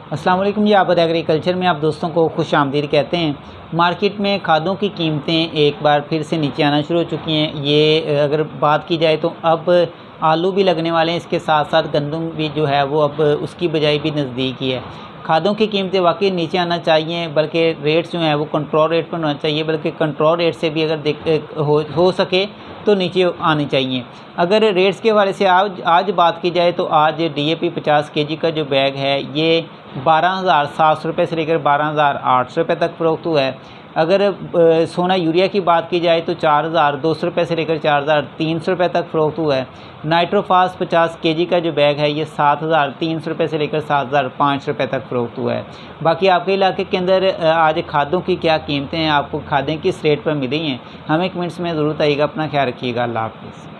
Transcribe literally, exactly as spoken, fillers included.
अस्सलाम वालेकुम जी, आबाद एग्रीकल्चर में आप दोस्तों को खुश आमदीद कहते हैं। मार्केट में खादों की कीमतें एक बार फिर से नीचे आना शुरू हो चुकी हैं। ये अगर बात की जाए तो अब आलू भी लगने वाले हैं, इसके साथ साथ गंदम भी जो है वो अब उसकी बजाय भी नज़दीक ही है। खादों की कीमतें वाकई नीचे आना चाहिए, बल्कि रेट्स जो हैं वो कंट्रोल रेट पर होना चाहिए, बल्कि कंट्रोल रेट से भी अगर देख हो, हो सके तो नीचे आनी चाहिए। अगर रेट्स के हवाले से आज आज बात की जाए तो आज डीएपी पचास केजी का जो बैग है ये बारह हज़ार सात सौ रुपये से लेकर बारह हज़ार आठ सौ रुपये तक फ़रोख्त हुआ है। अगर सोना यूरिया की बात की जाए तो चार हज़ार दो सौ रुपये से लेकर चार हज़ार तीन सौ रुपये तक फ़रोख्त हुआ है। नाइट्रोफास पचास केजी का जो बैग है ये सात हज़ार तीन सौ रुपये से लेकर सात हज़ार पाँच सौ रुपये तक फ़रोख्त हुआ है। बाकी आपके इलाके के अंदर आज खादों की क्या कीमतें हैं, आपको खादें किस रेट पर मिली हैं, हमें कमेंट्स में ज़रूर बताइएगा। अपना ख्याल रखिएगा। अल्लाह हाफ़िज़।